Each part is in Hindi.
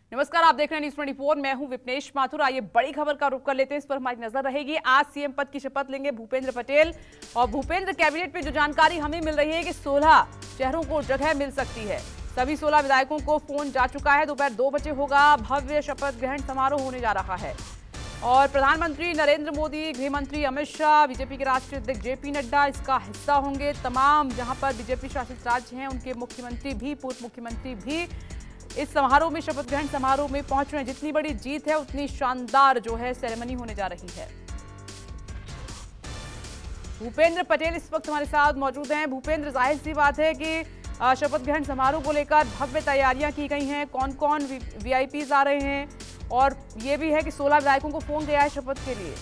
नमस्कार, आप देख रहे हैं न्यूज़ 24। मैं हूं विपनेश माथुर। आइए बड़ी खबर का रुख कर लेते हैं, इस पर हमारी नजर रहेगी। आज सीएम पद की शपथ लेंगे भूपेंद्र पटेल और भूपेंद्र कैबिनेट में जो जानकारी हमें मिल रही है कि 16 चेहरों को जगह मिल सकती है। सभी 16 विधायकों को फोन जा चुका है। दोपहर 2 बजे होगा भव्य शपथ ग्रहण समारोह होने जा रहा है और प्रधानमंत्री नरेंद्र मोदी, गृह मंत्री अमित शाह, बीजेपी के राष्ट्रीय अध्यक्ष जेपी नड्डा इसका हिस्सा होंगे। तमाम जहां पर बीजेपी शासित राज्य हैं उनके मुख्यमंत्री भी, पूर्व मुख्यमंत्री भी इस समारोह में, शपथ ग्रहण समारोह में पहुंच रहे हैं। जितनी बड़ी जीत है उतनी शानदार जो है सेरेमनी होने जा रही है। भूपेंद्र पटेल इस वक्त हमारे साथ मौजूद हैं। भूपेंद्र, जाहिर सी बात है कि शपथ ग्रहण समारोह को लेकर भव्य तैयारियां की गई हैं। कौन कौन वीआईपीज आ रहे हैं और ये भी है कि 16 विधायकों को फोन गया है शपथ के लिए।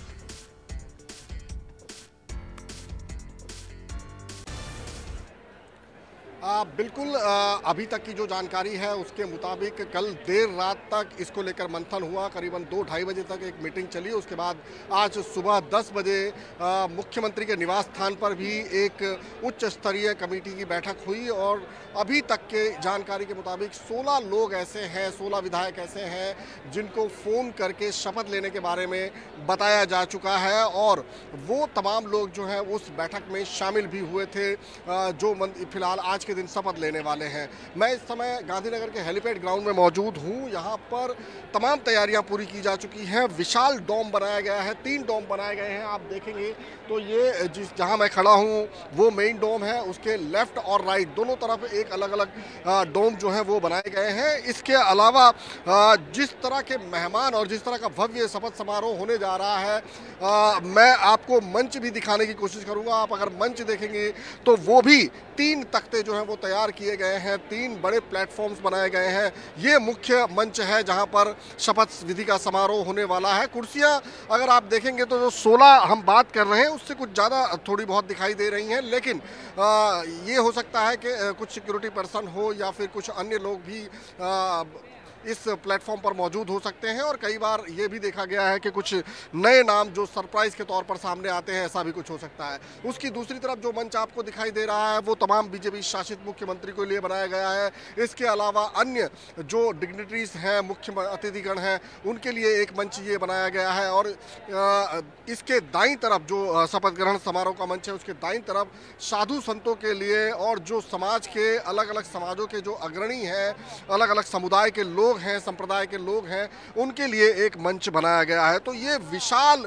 बिल्कुल, अभी तक की जो जानकारी है उसके मुताबिक कल देर रात तक इसको लेकर मंथन हुआ। करीबन 2-2:30 बजे तक एक मीटिंग चली। उसके बाद आज सुबह 10 बजे मुख्यमंत्री के निवास स्थान पर भी एक उच्च स्तरीय कमेटी की बैठक हुई और अभी तक के जानकारी के मुताबिक 16 लोग ऐसे हैं, 16 विधायक ऐसे हैं जिनको फ़ोन करके शपथ लेने के बारे में बताया जा चुका है और वो तमाम लोग जो हैं उस बैठक में शामिल भी हुए थे जो फिलहाल आज के दिन शपथ लेने वाले हैं। मैं इस समय गांधीनगर के हेलीपैड ग्राउंड में मौजूद हूं। यहां पर तमाम तैयारियां पूरी की जा चुकी हैं। विशाल डोम बनाया गया है, 3 डोम बनाए गए हैं। आप देखेंगे तो ये जहां मैं खड़ा हूं वो मेन डोम है, उसके लेफ्ट और राइट दोनों तरफ एक अलग अलग डोम जो है वो बनाए गए हैं। इसके अलावा जिस तरह के मेहमान और जिस तरह का भव्य शपथ समारोह होने जा रहा है, मैं आपको मंच भी दिखाने की कोशिश करूंगा। आप अगर मंच देखेंगे तो वो भी 3 तख्ते जो हैं वो तैयार किए गए हैं, 3 बड़े प्लेटफॉर्म्स बनाए गए हैं। ये मुख्य मंच है जहां पर शपथ विधि का समारोह होने वाला है। कुर्सियां अगर आप देखेंगे तो जो 16 हम बात कर रहे हैं उससे कुछ ज़्यादा थोड़ी बहुत दिखाई दे रही हैं, लेकिन ये हो सकता है कि कुछ सिक्योरिटी पर्सन हो या फिर कुछ अन्य लोग भी इस प्लेटफॉर्म पर मौजूद हो सकते हैं। और कई बार ये भी देखा गया है कि कुछ नए नाम जो सरप्राइज के तौर पर सामने आते हैं, ऐसा भी कुछ हो सकता है। उसकी दूसरी तरफ जो मंच आपको दिखाई दे रहा है वो तमाम बीजेपी शासित मुख्यमंत्री के लिए बनाया गया है। इसके अलावा अन्य जो डिग्निटरीज हैं, मुख्य अतिथिगण हैं, उनके लिए एक मंच ये बनाया गया है। और इसके दाईं तरफ जो शपथ ग्रहण समारोह का मंच है उसके दाईं तरफ साधु संतों के लिए और जो समाज के अलग अलग समाजों के जो अग्रणी हैं, अलग अलग समुदाय के लोग हैं, संप्रदाय के लोग हैं, उनके लिए एक मंच बनाया गया है। तो ये विशाल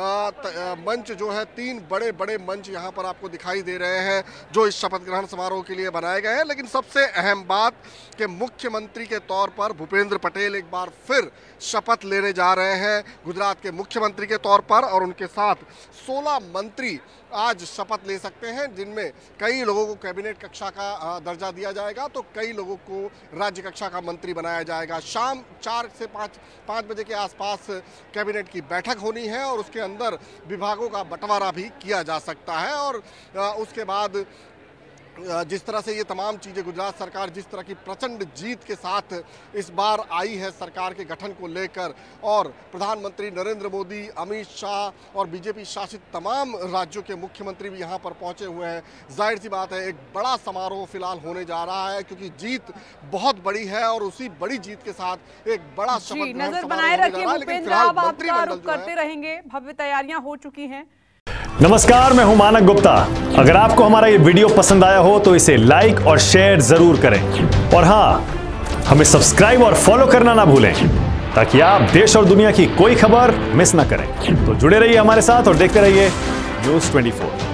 मंच जो है, 3 बड़े बड़े मंच यहाँ पर आपको दिखाई दे रहे हैं जो इस शपथ ग्रहण समारोह के लिए बनाए गए हैं। लेकिन सबसे अहम बात कि मुख्यमंत्री के तौर पर भूपेंद्र पटेल एक बार फिर शपथ लेने जा रहे हैं गुजरात के मुख्यमंत्री के तौर पर और उनके साथ 16 मंत्री आज शपथ ले सकते हैं, जिनमें कई लोगों को कैबिनेट कक्षा का दर्जा दिया जाएगा तो कई लोगों को राज्य कक्षा का मंत्री बनाया जाएगा। शाम 4 से 5 बजे के आसपास कैबिनेट की बैठक होनी है और उसके अंदर विभागों का बंटवारा भी किया जा सकता है। और उसके बाद जिस तरह से ये तमाम चीज़ें गुजरात सरकार जिस तरह की प्रचंड जीत के साथ इस बार आई है सरकार के गठन को लेकर, और प्रधानमंत्री नरेंद्र मोदी, अमित शाह और बीजेपी शासित तमाम राज्यों के मुख्यमंत्री भी यहाँ पर पहुँचे हुए हैं, जाहिर सी बात है एक बड़ा समारोह फिलहाल होने जा रहा है क्योंकि जीत बहुत बड़ी है और उसी बड़ी जीत के साथ एक बड़ा शपथ नजर बनाए रखिए भूपेंद्र, आप आपका रुख करते रहेंगे। भव्य तैयारियां हो चुकी हैं। नमस्कार, मैं हूं मानक गुप्ता। अगर आपको हमारा ये वीडियो पसंद आया हो तो इसे लाइक और शेयर जरूर करें और हाँ, हमें सब्सक्राइब और फॉलो करना ना भूलें ताकि आप देश और दुनिया की कोई खबर मिस ना करें। तो जुड़े रहिए हमारे साथ और देखते रहिए न्यूज़ 24।